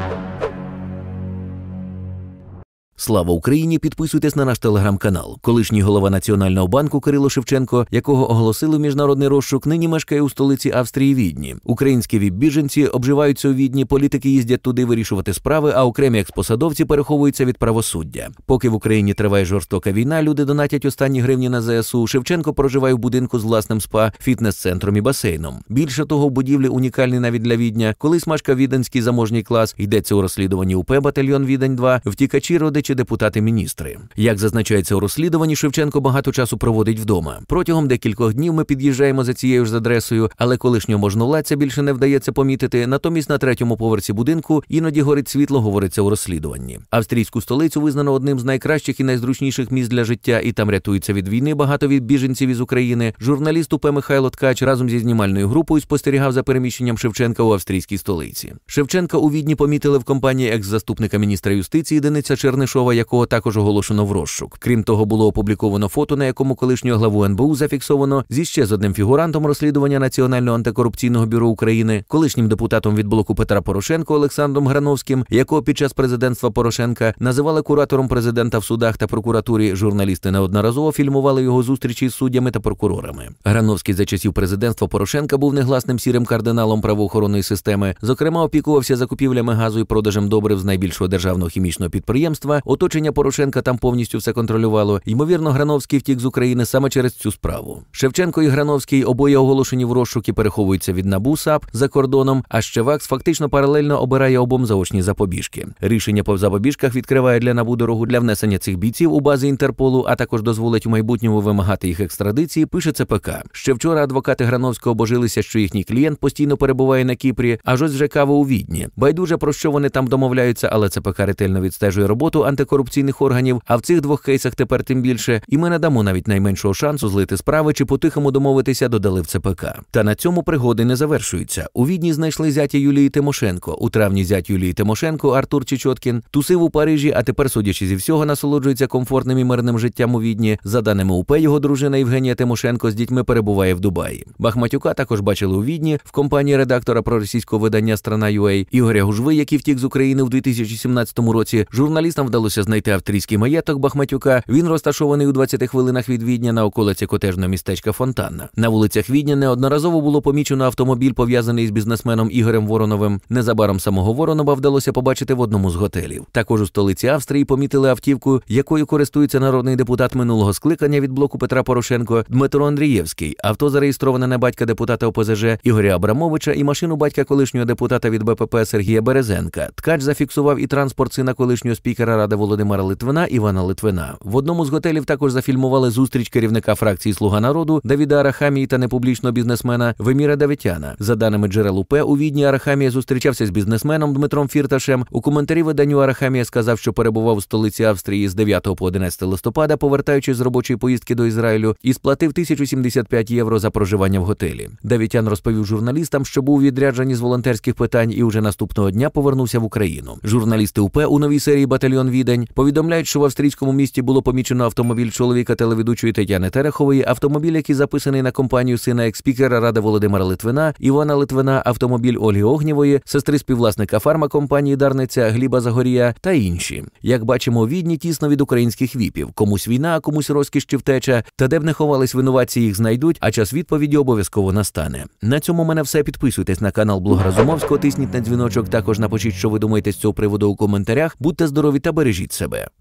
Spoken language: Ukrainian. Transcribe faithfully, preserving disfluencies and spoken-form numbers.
Слава Україні! Підписуйтесь на наш телеграм-канал. Колишній голова Національного банку Кирило Шевченко, якого оголосили в міжнародний розшук, нині мешкає у столиці Австрії Відні. Українські віп-біженці обживаються у Відні, політики їздять туди вирішувати справи, а окремі експосадовці переховуються від правосуддя. Поки в Україні триває жорстока війна, люди донатять останні гривні на зе ес у. Шевченко проживає в будинку з власним спа, фітнес-центром і басейном. Більше того, в будівлі унікальний навіть для Відня. Колись мешкав віденський заможній клас, йдеться у розслідуванні УП батальйон Відень-два, втікачі, родичі, депутати-міністри. Як зазначається у розслідуванні, Шевченко багато часу проводить вдома. Протягом декількох днів ми під'їжджаємо за цією ж адресою, але колишнього можновладця більше не вдається помітити, натомість на третьому поверсі будинку іноді горить світло, говориться у розслідуванні. Австрійську столицю визнано одним з найкращих і найзручніших місць для життя, і там рятуються від війни багато від біженців із України. Журналіст УП Михайло Ткач разом зі знімальною групою спостерігав за переміщенням Шевченка у австрійській столиці. Шевченка у Відні помітили в компанії екс-заступника міністра юстиції Дениса Чернишова, якого також оголошено в розшук. Крім того, було опубліковано фото, на якому колишнього главу ен бе у зафіксовано зі ще з одним фігурантом розслідування Національного антикорупційного бюро України, колишнім депутатом від блоку Петра Порошенка Олександром Грановським, якого під час президентства Порошенка називали куратором президента в судах та прокуратурі. Журналісти неодноразово фільмували його зустрічі з суддями та прокурорами. Грановський за часів президентства Порошенка був негласним сірим кардиналом правоохоронної системи, зокрема опікувався закупівлями газу і продажем добрив з найбільшого державного хімічного підприємства. Оточення Порошенка там повністю все контролювало. Ймовірно, Грановський втік з України саме через цю справу. Шевченко і Грановський обоє оголошені в розшук і переховуються від НАБУ, САП за кордоном, а ще ВАКС фактично паралельно обирає обом заочні запобіжки. Рішення по запобіжках відкриває для НАБУ дорогу для внесення цих бійців у бази Інтерполу, а також дозволить у майбутньому вимагати їх екстрадиції, пише це пе ка. Ще вчора адвокати Грановського божилися, що їхній клієнт постійно перебуває на Кіпрі, аж ось вже кава у Відні. Байдуже, про що вони там домовляються, але це пе ка ретельно відстежує роботу антикорупційних органів, а в цих двох кейсах тепер тим більше, і ми не дамо навіть найменшого шансу злити справи чи по-тихому домовитися, додали в це пе ка. Та на цьому пригоди не завершуються. У Відні знайшли зятя Юлії Тимошенко. У травні зять Юлії Тимошенко, Артур Чечоткін, тусив у Парижі, а тепер, судячи зі всього, насолоджується комфортним і мирним життям у Відні. За даними УП, його дружина Євгенія Тимошенко з дітьми перебуває в Дубаї. Бахматюка також бачили у Відні в компанії редактора проросійського видання «Страна.ю а» Ігоря Гужви, який втік з України в дві тисячі сімнадцятому році. Журналістам вдалося знайти австрійський маєток Бахматюка. Він розташований у двадцяти хвилинах від Відня на околиці котежного містечка Фонтанна. На вулицях Відня неодноразово було помічено автомобіль, пов'язаний з бізнесменом Ігорем Вороновим. Незабаром самого Воронова вдалося побачити в одному з готелів. Також у столиці Австрії помітили автівку, якою користується народний депутат минулого скликання від блоку Петра Порошенко Дмитро Андрієвський. Авто зареєстроване на батька депутата о пе зе же Ігоря Абрамовича і машину батька колишнього депутата від бе пе пе Сергія Березенка. Ткач зафіксував і транспорт сина колишнього спікера Ради Володимира Литвина Івана Литвина. В одному з готелів також зафільмували зустріч керівника фракції «Слуга народу» Давіда Арахамії та непублічного бізнесмена Веміра Давитяна. За даними джерел УП, у Відні Арахамія зустрічався з бізнесменом Дмитром Фірташем. У коментарі виданню Арахамія сказав, що перебував у столиці Австрії з дев'ятого по одинадцяте листопада, повертаючись з робочої поїздки до Ізраїлю, і сплатив тисячу сімдесят п'ять євро за проживання в готелі. Давитян розповів журналістам, що був у відрядженні з волонтерських питань і уже наступного дня повернувся в Україну. Журналісти УП у новій серії «Батальйон Відень» повідомляють, що в австрійському місті було помічено автомобіль чоловіка телеведучої Тетяни Терехової, автомобіль, який записаний на компанію сина екс-спікера Ради Володимира Литвина Івана Литвина, автомобіль Ольги Огнєвої, сестри співвласника фармакомпанії Дарниця Гліба Загорія та інші. Як бачимо, у Відні тісно від українських віпів. Комусь війна, а комусь розкіш чи втеча. Та де б не ховались винуватці, їх знайдуть, а час відповіді обов'язково настане. На цьому в мене все. Підписуйтесь на канал Блог Разумовського, тисніть на дзвіночок, також напишіть, що ви думаєте з цього приводу у коментарях. Будьте здорові та бережіть себе.